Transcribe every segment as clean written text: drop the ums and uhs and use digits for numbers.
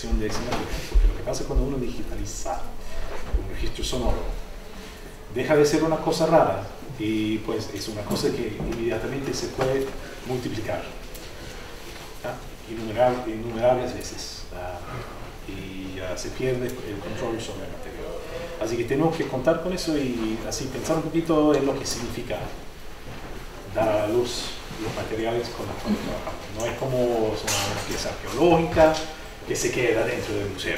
digitalización de ese material, porque lo que pasa cuando uno digitaliza un registro sonoro, deja de ser una cosa rara y pues es una cosa que inmediatamente se puede multiplicar innumerables veces y se pierde el control sobre el material. Así que tenemos que contar con eso y así pensar un poquito en lo que significa dar a la luz los materiales con los cuales trabajamos. No es como una pieza arqueológica que se queda dentro del museo.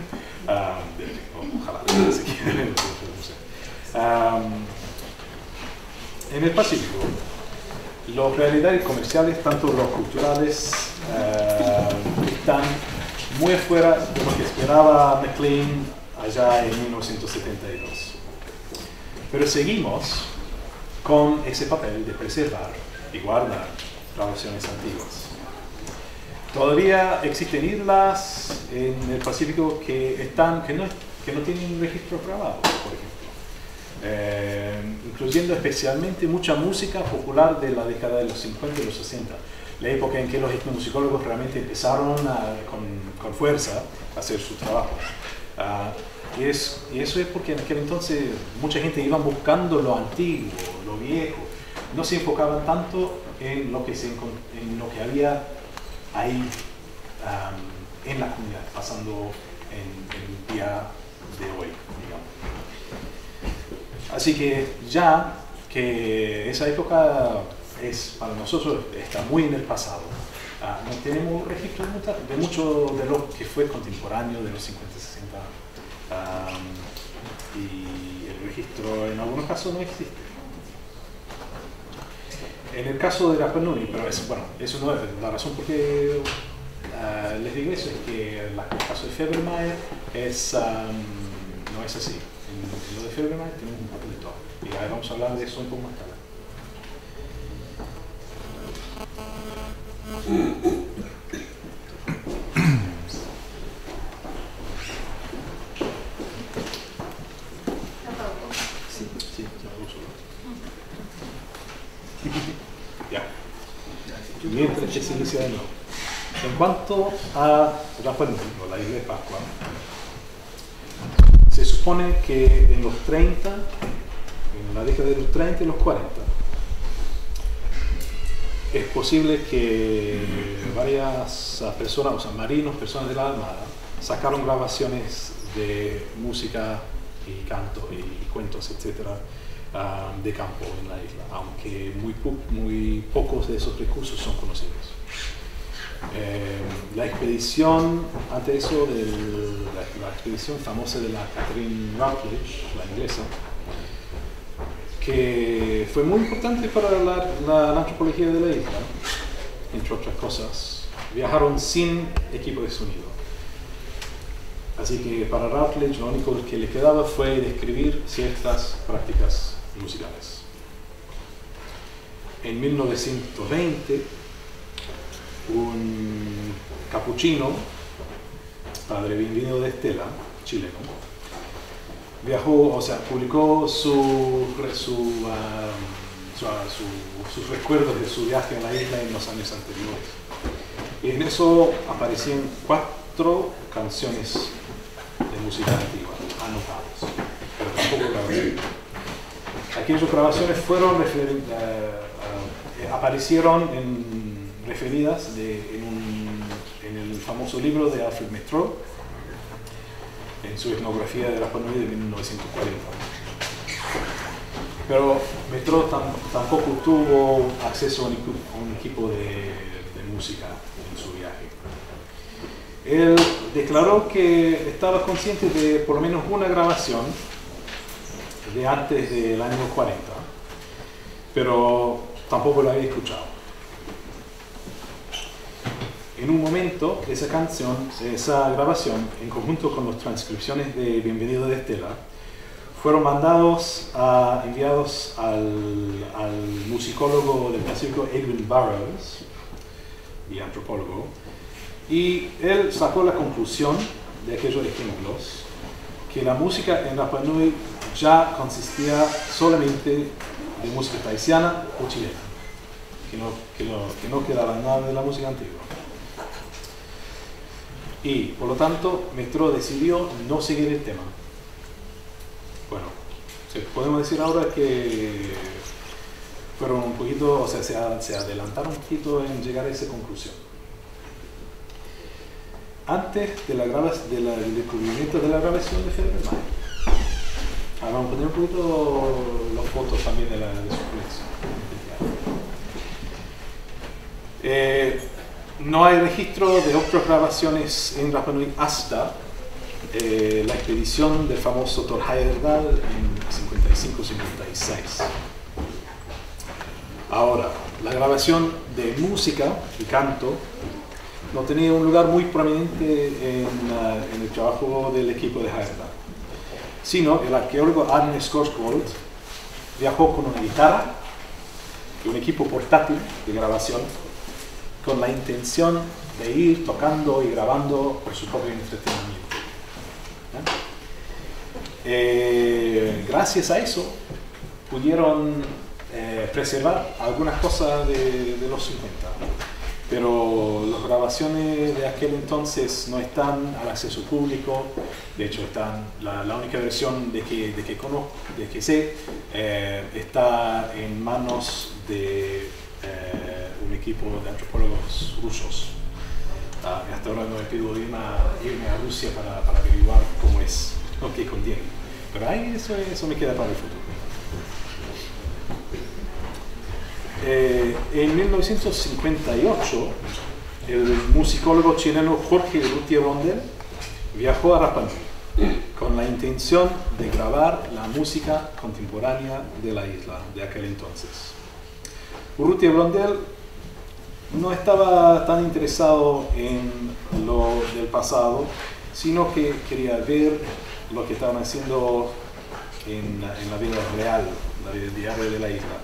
Ojalá se quede dentro del museo. En el Pacífico, las realidades comerciales, tanto los culturales, están muy afuera de lo que esperaba McLean allá en 1972. Pero seguimos con ese papel de preservar y guardar grabaciones antiguas. Todavía existen islas en el Pacífico que no tienen registros grabados, por ejemplo. Incluyendo especialmente mucha música popular de la década de los 50 y los 60, la época en que los etnomusicólogos realmente empezaron con fuerza a hacer su trabajo. Y eso es porque en aquel entonces mucha gente iba buscando lo antiguo, lo viejo. No se enfocaban tanto en lo que había ahí en la comunidad, pasando en el día de hoy, digamos. Así que ya que esa época para nosotros está muy en el pasado, no tenemos registro de mucho de lo que fue contemporáneo de los 50, 60, y el registro en algunos casos no existe. En el caso de Rapa Nui, pero eso no es la razón por qué les digo eso, es que el caso de Felbermayr no es así. En lo de Felbermayr tenemos un papel de todo. Y ahora vamos a hablar de eso un poco más tarde. Sí, ya lo uso. Ya. Mientras que se inicia de nuevo. En cuanto a Rapa Nui, o la isla de Pascua, se supone que en los 30, en la década de los 30 y los 40, es posible que varias personas, o sea, marinos, personas de la Armada, sacaron grabaciones de música y canto y cuentos, etcétera, de campo en la isla, aunque muy pocos de esos recursos son conocidos. La expedición, ante eso, la expedición famosa de la Catherine Routledge, la inglesa, que fue muy importante para la antropología de la isla, entre otras cosas, viajaron sin equipo de sonido. Así que para Routledge lo único que le quedaba fue describir ciertas prácticas musicales. En 1920, un capuchino, padre Bienvenido de Estela, chileno, publicó sus recuerdos de su viaje a la isla en los años anteriores. Y en eso aparecían 4 canciones de música antigua, anotadas, pero tampoco grabaciones. Aquellas grabaciones aparecieron referidas en el famoso libro de Alfred Métraux, en su etnografía de Rapa Nui de 1940. Pero Métraux tampoco tuvo acceso a un equipo de música en su viaje. Él declaró que estaba consciente de por lo menos una grabación de antes del año 40, pero tampoco la había escuchado. En un momento, esa grabación, en conjunto con las transcripciones de Bienvenido de Estela, fueron enviados al musicólogo del Pacífico Edwin Burroughs, y antropólogo, y él sacó la conclusión de aquellos ejemplos que la música en Rapa Nui ya consistía solamente de música tahitiana o chilena, que no quedaba nada de la música antigua. Y por lo tanto, Metro decidió no seguir el tema. Bueno, podemos decir ahora que fueron un poquito, o sea, se adelantaron un poquito en llegar a esa conclusión. Antes del descubrimiento de la grabación de Federer, vamos a poner un poquito las fotos también de su colección. No hay registro de otras grabaciones en Rapa Nui hasta la expedición del famoso Thor Heyerdahl en 55-56. Ahora, la grabación de música y canto no tenía un lugar muy prominente en el trabajo del equipo de Heyerdahl, sino el arqueólogo Arne Skogsvold viajó con una guitarra y un equipo portátil de grabación con la intención de ir tocando y grabando por su propio entretenimiento. Gracias a eso pudieron preservar algunas cosas de los 50, pero las grabaciones de aquel entonces no están al acceso público. De hecho, la única versión de que sé está en manos de un equipo de antropólogos rusos. Hasta ahora no he pedido irme a Rusia para averiguar cómo es, lo que contiene. Pero ahí eso me queda para el futuro. En 1958, el musicólogo chileno Jorge Urrutia Blondel viajó a Rapa Nui con la intención de grabar la música contemporánea de la isla de aquel entonces. Urrutia Blondel no estaba tan interesado en lo del pasado, sino que quería ver lo que estaban haciendo en la vida real, la vida diaria de la isla.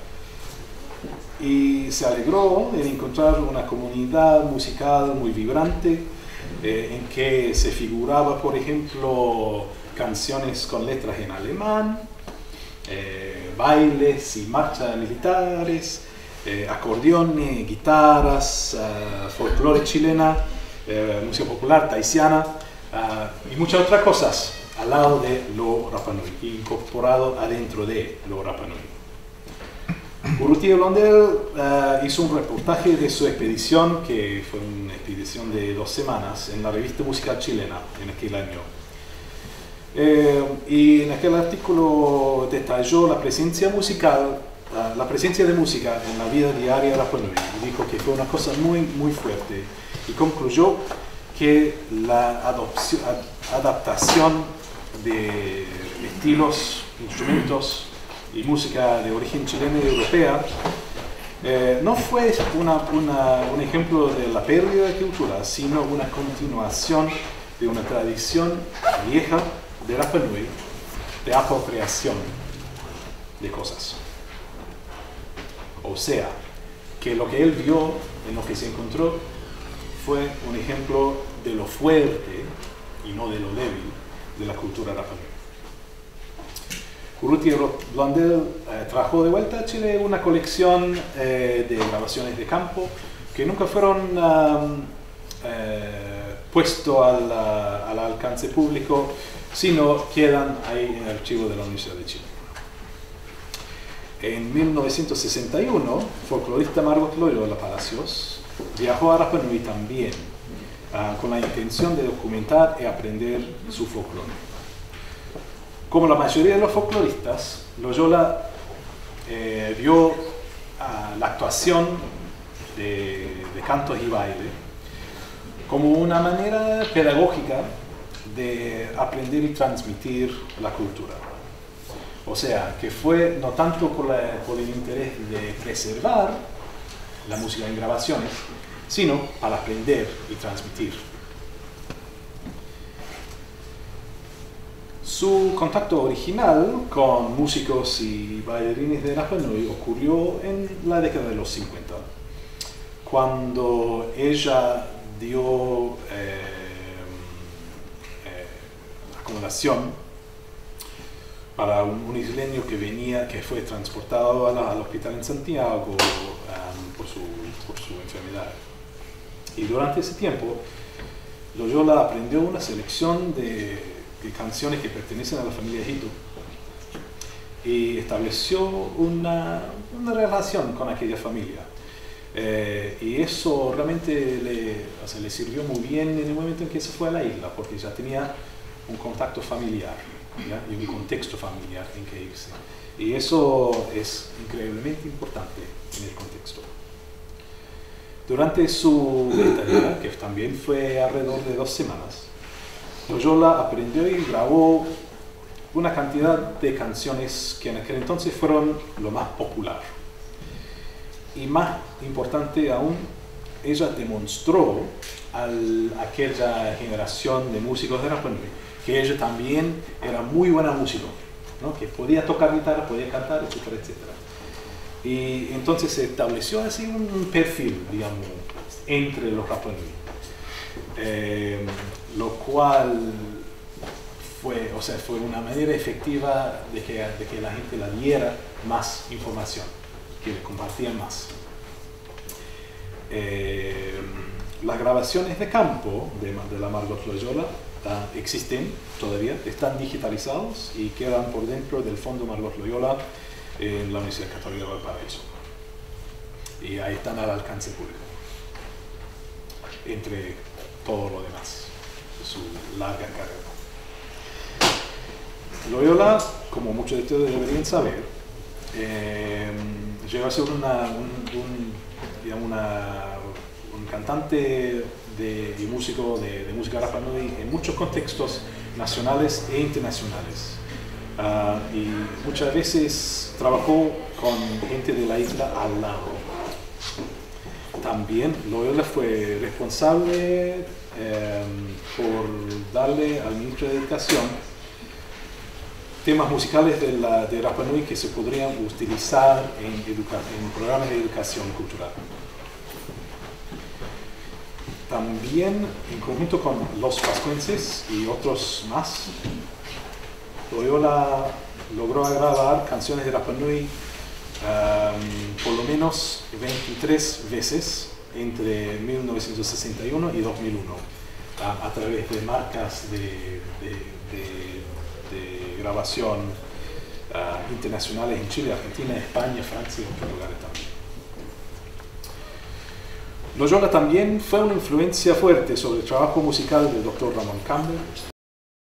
Y se alegró en encontrar una comunidad musical muy vibrante, en que se figuraba, por ejemplo, canciones con letras en alemán, bailes y marchas militares, acordeones, guitarras, folclore chilena, música popular taitiana y muchas otras cosas al lado de lo Rapa Nui, incorporado adentro de lo Rapa Nui. Urrutia Blondel hizo un reportaje de su expedición, que fue una expedición de 2 semanas, en la revista musical chilena en aquel año. Y en aquel artículo detalló la presencia de música en la vida diaria de Rapa Nui, y dijo que fue una cosa muy, muy fuerte, y concluyó que la adaptación de estilos, instrumentos y música de origen chileno y europea no fue un ejemplo de la pérdida de cultura, sino una continuación de una tradición vieja de Rapa Nui de apropiación de cosas. O sea, que lo que él vio, en lo que se encontró, fue un ejemplo de lo fuerte y no de lo débil de la cultura Rapa Nui. Urrutia Blondel trajo de vuelta a Chile una colección de grabaciones de campo que nunca fueron puestos al alcance público, sino quedan ahí en el archivo de la Universidad de Chile. En 1961, el folclorista Margot Loyola Palacios viajó a Rapa Nui también, con la intención de documentar y aprender su folclore. Como la mayoría de los folcloristas, Loyola vio la actuación de cantos y baile como una manera pedagógica de aprender y transmitir la cultura. O sea, que fue no tanto por el interés de preservar la música en grabaciones, sino para aprender y transmitir. Su contacto original con músicos y bailarines de Rapa Nui ocurrió en la década de los 50, cuando ella dio acomodación para un isleño que fue transportado al hospital en Santiago por su enfermedad. Y durante ese tiempo Loyola aprendió una selección de canciones que pertenecen a la familia Hito y estableció una relación con aquella familia. Y eso realmente le sirvió muy bien en el momento en que se fue a la isla, porque ya tenía un contacto familiar, ¿ya? Y un contexto familiar en que irse. Y eso es increíblemente importante en el contexto. Durante su estadía, que también fue alrededor de 2 semanas, Loyola aprendió y grabó una cantidad de canciones que en aquel entonces fueron lo más popular. Y más importante aún, ella demostró a aquella generación de músicos de Rapa Nui que ella también era muy buena músico, ¿no? Que podía tocar guitarra, podía cantar, etcétera, etcétera. Y entonces se estableció así un perfil, digamos, entre los Rapa Nui, lo cual fue una manera efectiva de que la gente le diera más información, que le compartían más. Las grabaciones de campo de la Margot Loyola existen todavía, están digitalizados y quedan por dentro del Fondo Margot Loyola en la Universidad Católica de Valparaíso. Y ahí están al alcance público, entre todo lo demás de su larga carrera. Loyola, como muchos de ustedes deberían saber, llegó a ser un cantante y músico de música Rapa Nui en muchos contextos nacionales e internacionales. Y muchas veces trabajó con gente de la isla al lado. También Loyola fue responsable por darle al ministro de Educación temas musicales de Rapa Nui que se podrían utilizar en programas de educación cultural. También, en conjunto con los pascuenses y otros más, Loyola logró grabar canciones de Rapa Nui por lo menos 23 veces entre 1961 y 2001 a través de marcas de grabación internacionales en Chile, Argentina, España, Francia y otros lugares también. Loyola también fue una influencia fuerte sobre el trabajo musical del Dr. Ramón Campbell